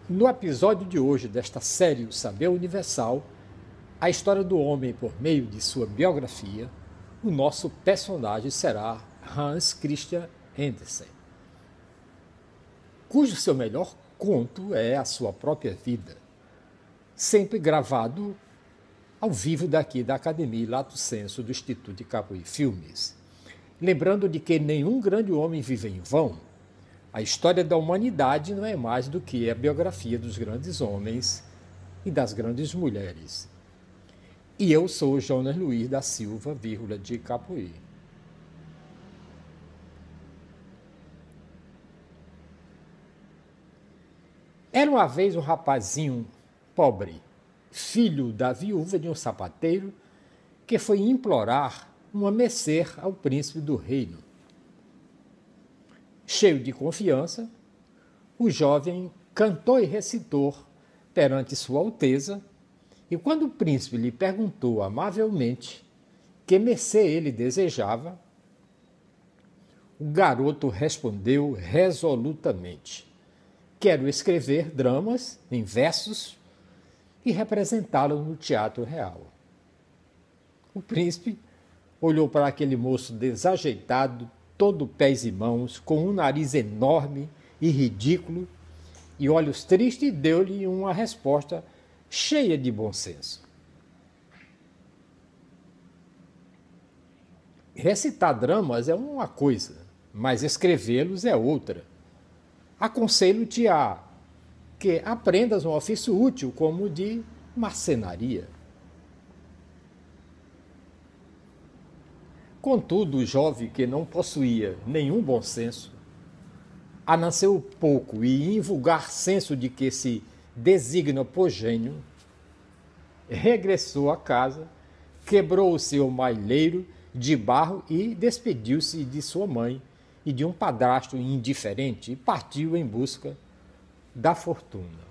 No episódio de hoje desta série O Saber Universal, a história do homem por meio de sua biografia, o nosso personagem será Hans Christian Andersen, cujo seu melhor conto é a sua própria vida, sempre gravado ao vivo daqui da Academia Lato Senso do Instituto de Capoeira Filmes. Lembrando de que nenhum grande homem vive em vão. A história da humanidade não é mais do que a biografia dos grandes homens e das grandes mulheres. E eu sou Jonas Luiz da Silva, de Capoeira. Era uma vez um rapazinho pobre, filho da viúva de um sapateiro, que foi implorar uma mercê ao príncipe do reino. Cheio de confiança, o jovem cantou e recitou perante Sua Alteza, e quando o príncipe lhe perguntou amavelmente que mercê ele desejava, o garoto respondeu resolutamente: quero escrever dramas em versos e representá-los no teatro real. O príncipe olhou para aquele moço desajeitado, todo pés e mãos, com um nariz enorme e ridículo, e olhos tristes, e deu-lhe uma resposta cheia de bom senso. Recitar dramas é uma coisa, mas escrevê-los é outra. Aconselho-te a que aprendas um ofício útil como o de marcenaria. Contudo, o jovem, que não possuía nenhum bom senso, a não ser o pouco e invulgar senso de que se designa por gênio, regressou a casa, quebrou o seu malheiro de barro e despediu-se de sua mãe e de um padrasto indiferente e partiu em busca da fortuna.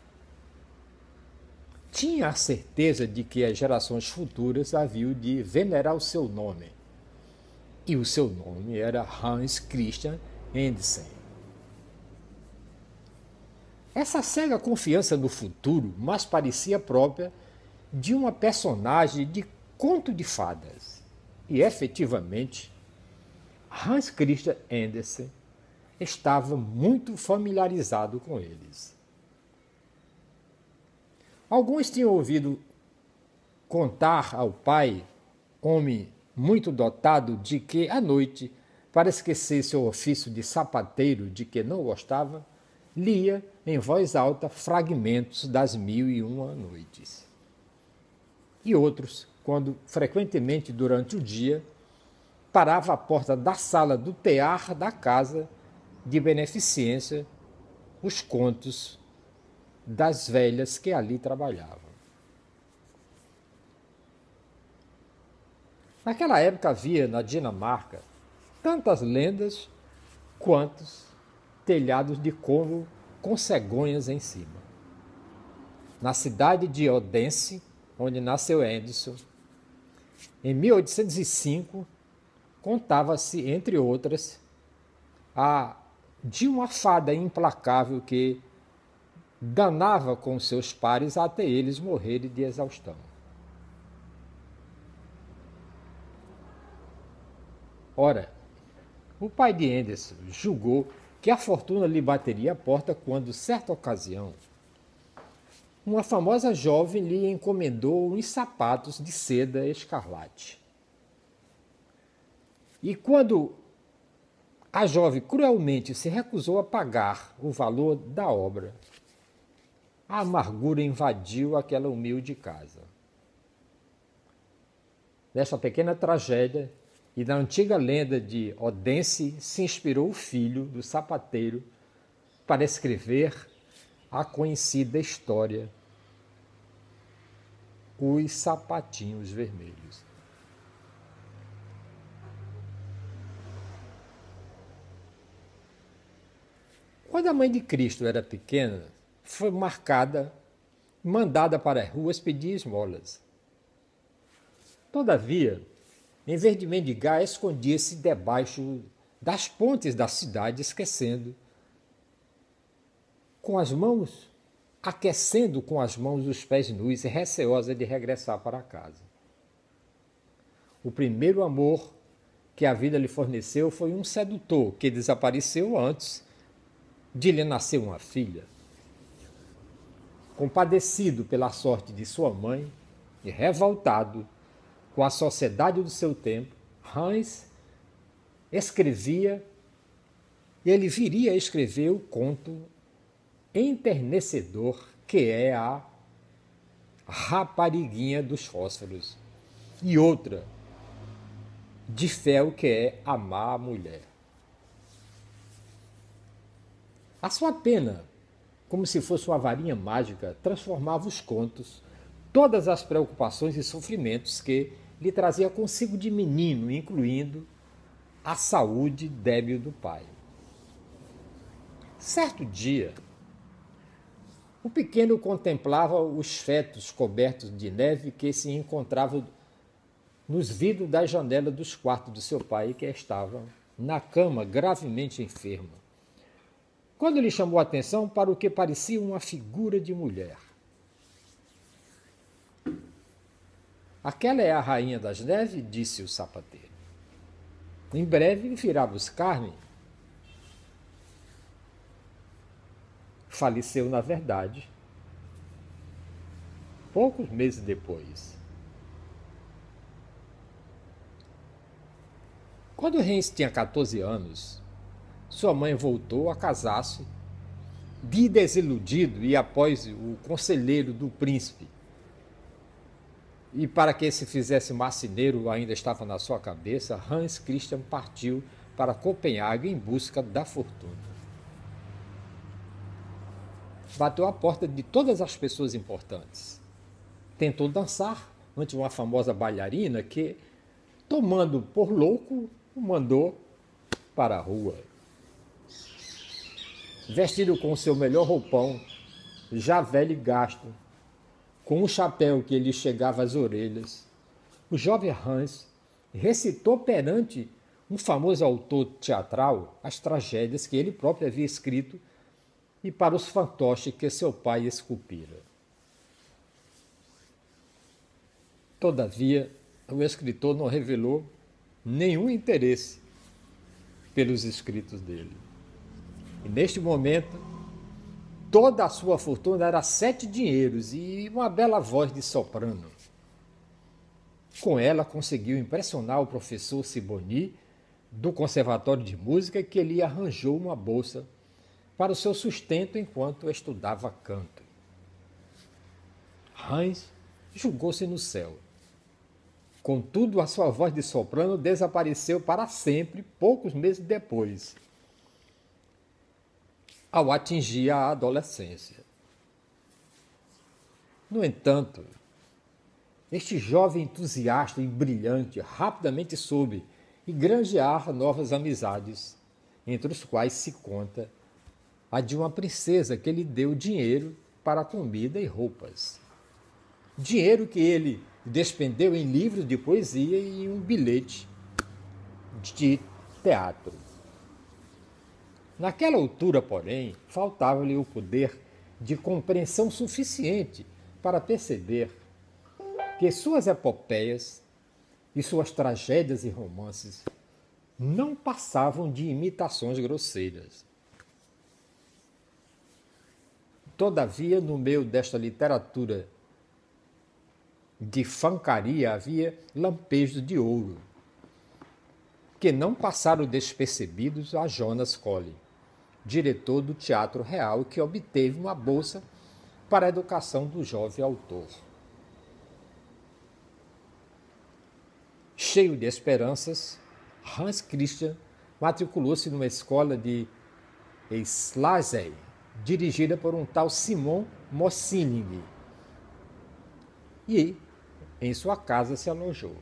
Tinha a certeza de que as gerações futuras haviam de venerar o seu nome. E o seu nome era Hans Christian Andersen. Essa cega confiança no futuro mais parecia própria de uma personagem de conto de fadas. E, efetivamente, Hans Christian Andersen estava muito familiarizado com eles. Alguns tinham ouvido contar ao pai, homem muito dotado, de que, à noite, para esquecer seu ofício de sapateiro de que não gostava, lia em voz alta fragmentos das 1001 noites. E outros, quando frequentemente durante o dia, parava à porta da sala do tear da casa de beneficência os contos das velhas que ali trabalhavam. Naquela época havia na Dinamarca tantas lendas quantos telhados de cômodo com cegonhas em cima. Na cidade de Odense, onde nasceu Andersen, em 1805, contava-se, entre outras, de uma fada implacável que danava com seus pares até eles morrerem de exaustão. Ora, o pai de Andersen julgou que a fortuna lhe bateria a porta quando, certa ocasião, uma famosa jovem lhe encomendou uns sapatos de seda escarlate. E quando a jovem cruelmente se recusou a pagar o valor da obra, a amargura invadiu aquela humilde casa. Nesta pequena tragédia, e na antiga lenda de Odense se inspirou o filho do sapateiro para escrever a conhecida história Os Sapatinhos Vermelhos. Quando a mãe de Cristo era pequena, foi mandada para as ruas pedir esmolas. Todavia, em vez de mendigar, escondia-se debaixo das pontes da cidade, esquecendo, com as mãos aquecendo com as mãos os pés nus e receosa de regressar para casa. O primeiro amor que a vida lhe forneceu foi um sedutor que desapareceu antes de lhe nascer uma filha. Compadecido pela sorte de sua mãe e revoltado com a sociedade do seu tempo, Hans escrevia, e ele viria a escrever o conto enternecedor que é a Rapariguinha dos Fósforos, e outra de fel que é Amar a Mulher. A sua pena, como se fosse uma varinha mágica, transformava os contos, todas as preocupações e sofrimentos que lhe trazia consigo de menino, incluindo a saúde débil do pai. Certo dia, o pequeno contemplava os fetos cobertos de neve que se encontravam nos vidros da janela dos quartos de seu pai, que estava na cama gravemente enferma, quando lhe chamou a atenção para o que parecia uma figura de mulher. Aquela é a rainha das neves, disse o sapateiro. Em breve virá buscar-me. Faleceu, na verdade, poucos meses depois. Quando Hans tinha 14 anos, sua mãe voltou a casar-se, de desiludido e após o conselheiro do príncipe. E para que se fizesse marceneiro ainda estava na sua cabeça, Hans Christian partiu para Copenhague em busca da fortuna. Bateu à porta de todas as pessoas importantes. Tentou dançar ante uma famosa bailarina que, tomando por louco, o mandou para a rua. Vestido com o seu melhor roupão, já velho e gasto, com um chapéu que lhe chegava às orelhas, o jovem Hans recitou perante um famoso autor teatral as tragédias que ele próprio havia escrito e para os fantoches que seu pai esculpira. Todavia, o escritor não revelou nenhum interesse pelos escritos dele. E neste momento, toda a sua fortuna era 7 dinheiros e uma bela voz de soprano. Com ela, conseguiu impressionar o professor Sibony do Conservatório de Música, que lhe arranjou uma bolsa para o seu sustento enquanto estudava canto. Hans julgou-se no céu. Contudo, a sua voz de soprano desapareceu para sempre poucos meses depois, ao atingir a adolescência. No entanto, este jovem entusiasta e brilhante rapidamente soube granjear novas amizades, entre os quais se conta a de uma princesa que lhe deu dinheiro para comida e roupas. Dinheiro que ele despendeu em livros de poesia e um bilhete de teatro. Naquela altura, porém, faltava-lhe o poder de compreensão suficiente para perceber que suas epopeias e suas tragédias e romances não passavam de imitações grosseiras. Todavia, no meio desta literatura de fancaria havia lampejos de ouro, que não passaram despercebidos a Jonas Collin, diretor do Teatro Real, que obteve uma bolsa para a educação do jovem autor. Cheio de esperanças, Hans Christian matriculou-se numa escola de Slazey, dirigida por um tal Simon Mossining, e em sua casa se alojou.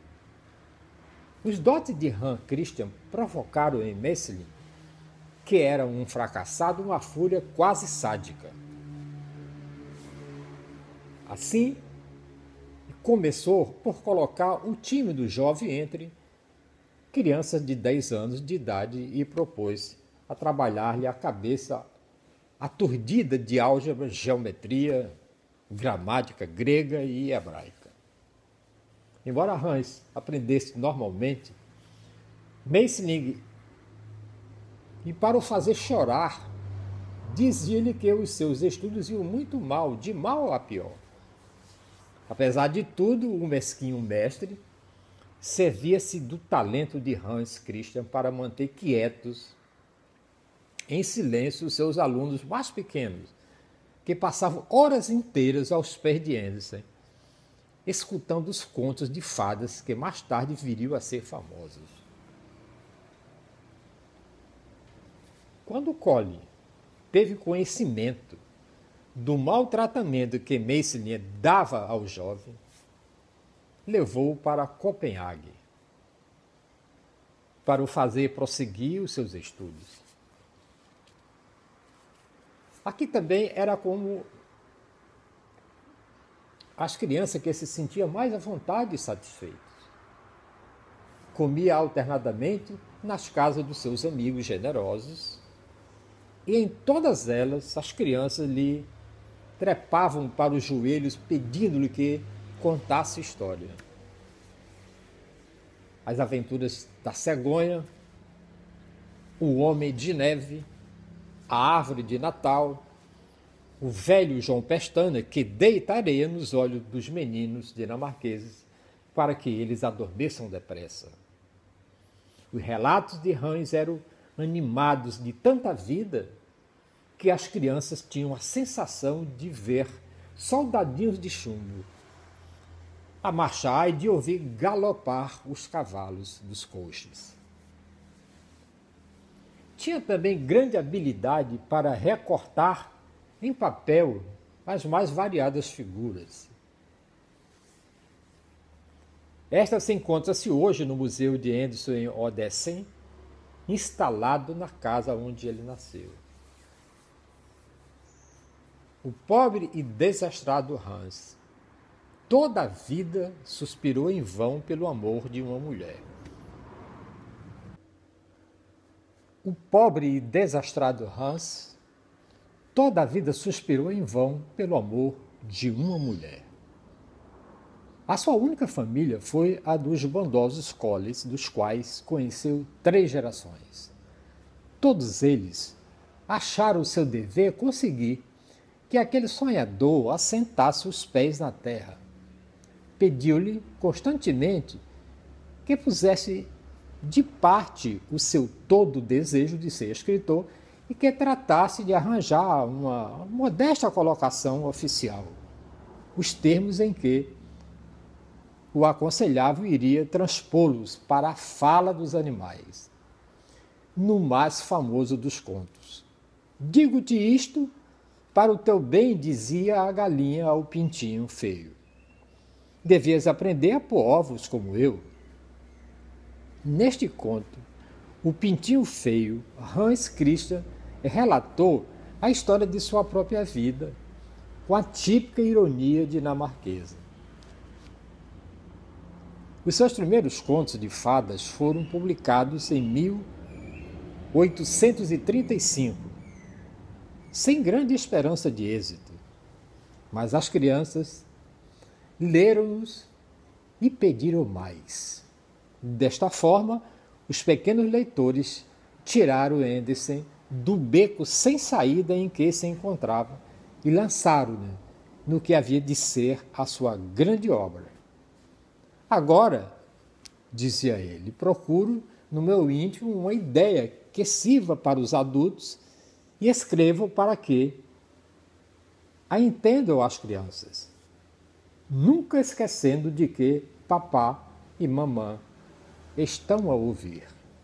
Os dotes de Hans Christian provocaram em Messlin, que era um fracassado, uma fúria quase sádica. Assim, começou por colocar o tímido jovem entre crianças de 10 anos de idade e propôs a trabalhar-lhe a cabeça aturdida de álgebra, geometria, gramática grega e hebraica. Embora Hans aprendesse normalmente, Meisling, e para o fazer chorar, dizia-lhe que os seus estudos iam muito mal, de mal a pior. Apesar de tudo, o mesquinho mestre servia-se do talento de Hans Christian para manter quietos, em silêncio, os seus alunos mais pequenos, que passavam horas inteiras aos pés de Andersen, escutando os contos de fadas que mais tarde viriam a ser famosos. Quando Collin teve conhecimento do maltratamento que Meissonier dava ao jovem, levou-o para Copenhague para o fazer prosseguir os seus estudos. Aqui também era como as crianças que se sentiam mais à vontade e satisfeitas. Comia alternadamente nas casas dos seus amigos generosos, e em todas elas as crianças lhe trepavam para os joelhos pedindo-lhe que contasse história. As aventuras da cegonha, o homem de neve, a árvore de Natal, o velho João Pestana que deita areia nos olhos dos meninos dinamarqueses para que eles adormeçam depressa. Os relatos de Hans eram animados de tanta vida que as crianças tinham a sensação de ver soldadinhos de chumbo a marchar e de ouvir galopar os cavalos dos coches. Tinha também grande habilidade para recortar em papel as mais variadas figuras. Esta se encontra-se hoje no Museu de Andersen em Odense, instalado na casa onde ele nasceu. O pobre e desastrado Hans toda a vida suspirou em vão pelo amor de uma mulher. O pobre e desastrado Hans toda a vida suspirou em vão pelo amor de uma mulher. A sua única família foi a dos bondosos Colles, dos quais conheceu 3 gerações. Todos eles acharam o seu dever conseguir que aquele sonhador assentasse os pés na terra. Pediu-lhe constantemente que pusesse de parte o seu todo desejo de ser escritor e que tratasse de arranjar uma modesta colocação oficial, os termos em que o aconselhava iria transpô-los para a fala dos animais, no mais famoso dos contos. Digo-te isto para o teu bem, dizia a galinha ao pintinho feio. Devias aprender a pôr ovos como eu. Neste conto, o pintinho feio, Hans Christian, relatou a história de sua própria vida, com a típica ironia dinamarquesa. Os seus primeiros contos de fadas foram publicados em 1835, sem grande esperança de êxito, mas as crianças leram-nos e pediram mais. Desta forma, os pequenos leitores tiraram Andersen do beco sem saída em que se encontrava e lançaram-no no que havia de ser a sua grande obra. Agora, dizia ele, procuro no meu íntimo uma ideia que sirva para os adultos e escrevo para que a entendam as crianças, nunca esquecendo de que papá e mamã estão a ouvir.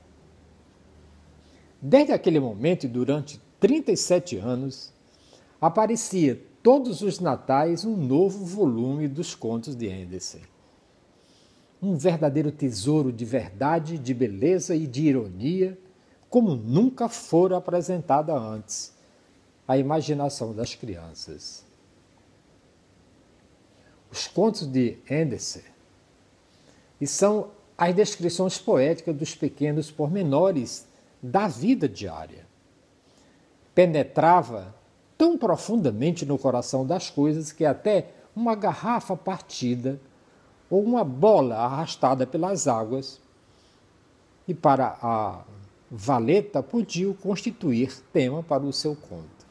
Desde aquele momento e durante 37 anos, aparecia todos os natais um novo volume dos contos de Andersen. Um verdadeiro tesouro de verdade, de beleza e de ironia, como nunca fora apresentada antes à imaginação das crianças. Os contos de Andersen e são as descrições poéticas dos pequenos pormenores da vida diária. Penetrava tão profundamente no coração das coisas que até uma garrafa partida ou uma bola arrastada pelas águas, e para a valeta podiam constituir tema para o seu conto.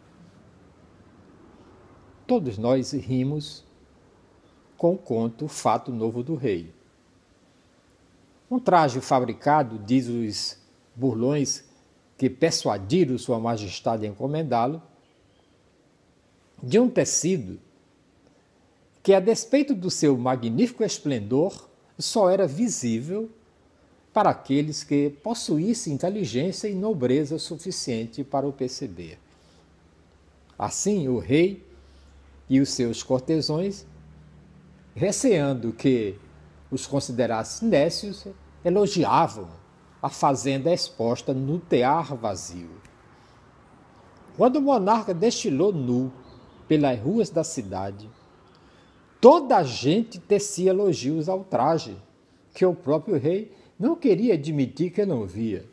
Todos nós rimos com o conto Fato Novo do Rei. Um traje fabricado, diz os burlões que persuadiram Sua Majestade a encomendá-lo, de um tecido que, a despeito do seu magnífico esplendor, só era visível para aqueles que possuíssem inteligência e nobreza suficiente para o perceber. Assim, o rei e os seus cortesões, receando que os considerasse nécios, elogiavam a fazenda exposta no tear vazio. Quando o monarca destilou nu pelas ruas da cidade, toda a gente tecia elogios ao traje, que o próprio rei não queria admitir que não via.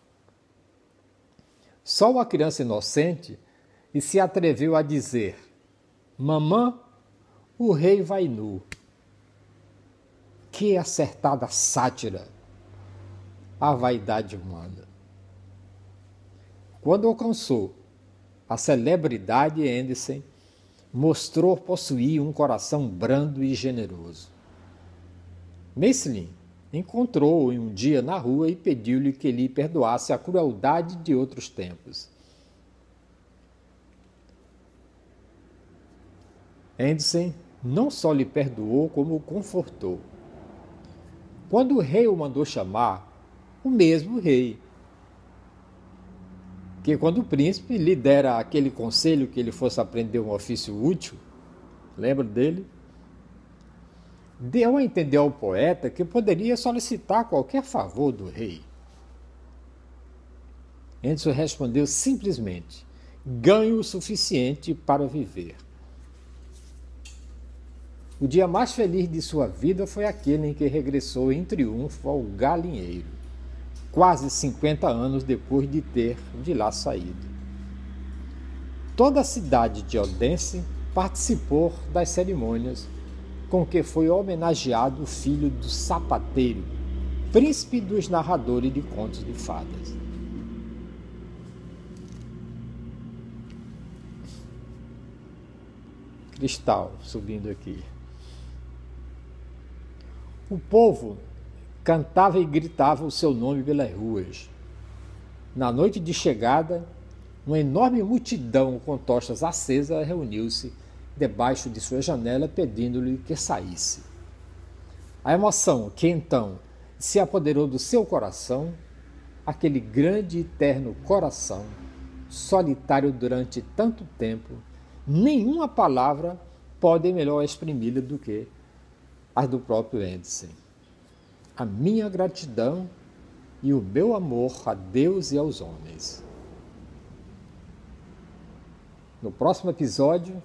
Só uma criança inocente se atreveu a dizer: mamã, o rei vai nu. Que acertada sátira à vaidade humana. Quando alcançou a celebridade, Andersen mostrou possuir um coração brando e generoso. Meslin encontrou-o um dia na rua e pediu-lhe que lhe perdoasse a crueldade de outros tempos. Andersen não só lhe perdoou, como o confortou. Quando o rei o mandou chamar, o mesmo rei, que quando o príncipe lhe dera aquele conselho que ele fosse aprender um ofício útil, lembra dele? Deu a entender ao poeta que poderia solicitar qualquer favor do rei. Andersen respondeu simplesmente: ganho o suficiente para viver. O dia mais feliz de sua vida foi aquele em que regressou em triunfo ao galinheiro, quase 50 anos depois de ter de lá saído. Toda a cidade de Odense participou das cerimônias com que foi homenageado o filho do sapateiro, príncipe dos narradores de contos de fadas. Cristal subindo aqui. O povo cantava e gritava o seu nome pelas ruas. Na noite de chegada, uma enorme multidão com tochas acesas reuniu-se debaixo de sua janela pedindo-lhe que saísse. A emoção que então se apoderou do seu coração, aquele grande e terno coração, solitário durante tanto tempo, nenhuma palavra pode melhor exprimi-la do que as do próprio Andersen. A minha gratidão e o meu amor a Deus e aos homens. No próximo episódio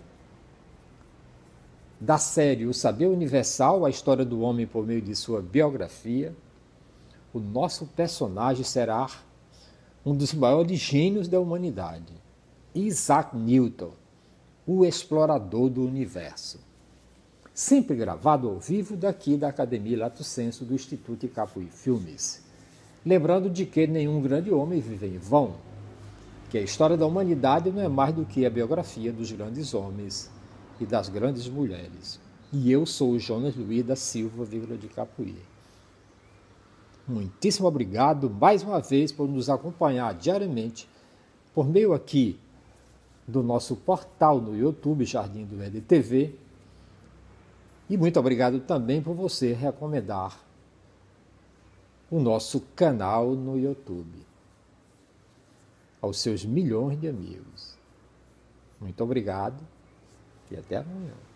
da série O Saber Universal, a história do homem por meio de sua biografia, o nosso personagem será um dos maiores gênios da humanidade, Isaac Newton, o explorador do universo. Sempre gravado ao vivo daqui da Academia Lato Sensu do Instituto Capuí Filmes. Lembrando de que nenhum grande homem vive em vão, que a história da humanidade não é mais do que a biografia dos grandes homens e das grandes mulheres. E eu sou o Jonas Luiz da Silva, de Capuí. Muitíssimo obrigado mais uma vez por nos acompanhar diariamente por meio aqui do nosso portal no YouTube, Jardim do Éden TV. E muito obrigado também por você recomendar o nosso canal no YouTube aos seus milhões de amigos. Muito obrigado e até amanhã.